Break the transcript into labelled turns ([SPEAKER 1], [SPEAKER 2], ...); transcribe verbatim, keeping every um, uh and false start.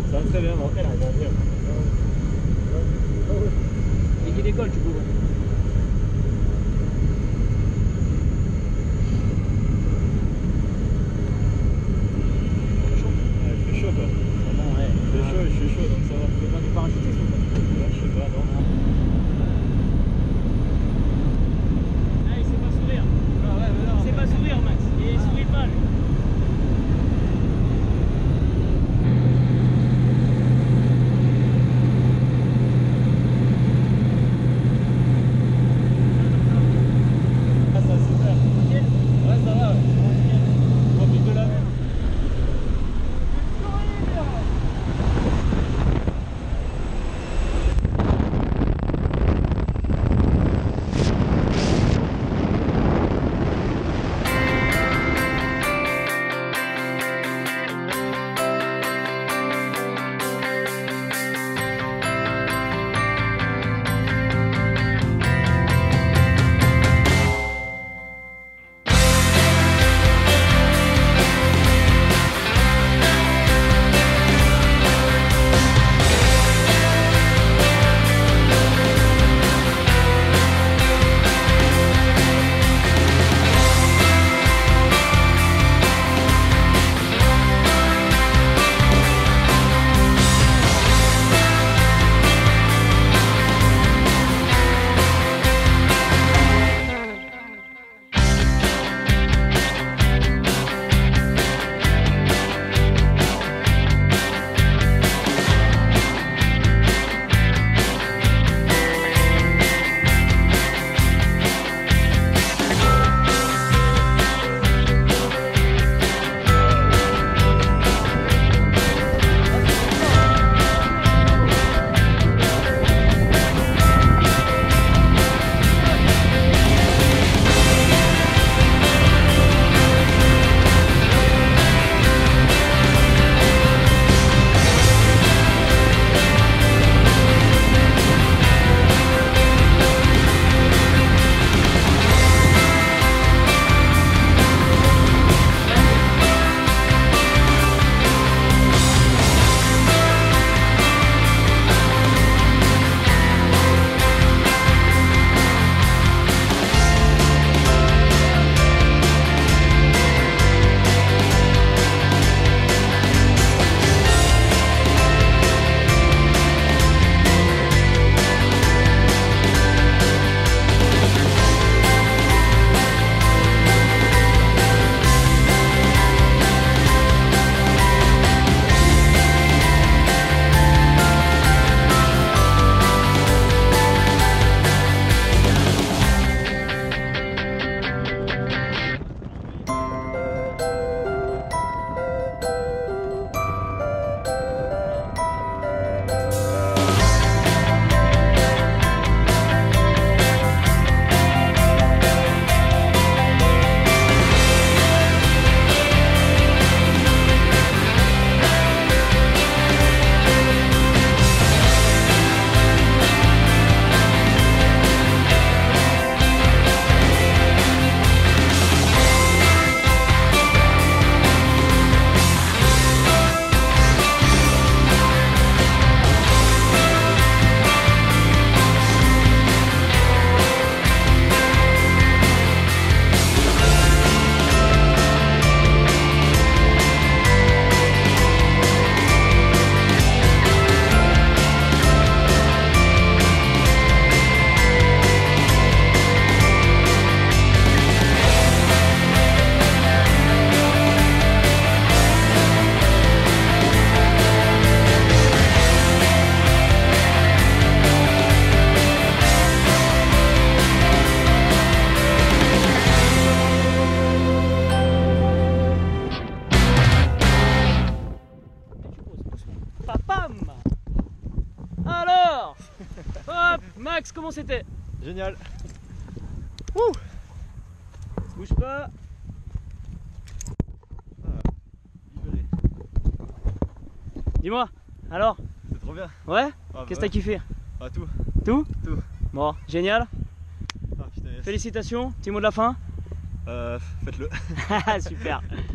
[SPEAKER 1] Ça va très bien, bon.
[SPEAKER 2] Et qui décolle du coup.
[SPEAKER 1] Ouais, il fait chaud quoi.
[SPEAKER 2] Bon, ouais.
[SPEAKER 1] Il fait chaud, je suis chaud donc ça va.
[SPEAKER 2] Tu veux faire du parachutisme ou pas?
[SPEAKER 1] Ouais, je sais pas, non.
[SPEAKER 2] Ah, il sait pas sourire.
[SPEAKER 1] Ah ouais, mais non.
[SPEAKER 2] Il sait pas sourire, Max. Il sourit pas, lui.
[SPEAKER 1] Ah, ça c'est super. Ouais, ça va, ouais. On profite de la mer.
[SPEAKER 2] Max, comment c'était?
[SPEAKER 1] Génial.
[SPEAKER 2] Ouh. Bouge pas.
[SPEAKER 1] Ah, libéré.
[SPEAKER 2] Dis-moi, alors?
[SPEAKER 1] C'est trop bien.
[SPEAKER 2] Ouais?
[SPEAKER 1] Ah,
[SPEAKER 2] Qu'est-ce que
[SPEAKER 1] bah
[SPEAKER 2] t'as kiffé?
[SPEAKER 1] Ah, tout.
[SPEAKER 2] Tout?
[SPEAKER 1] Tout.
[SPEAKER 2] Bon, génial.
[SPEAKER 1] Ah, putain, yes.
[SPEAKER 2] Félicitations, petit mot de la fin.
[SPEAKER 1] Euh, faites-le.
[SPEAKER 2] Super.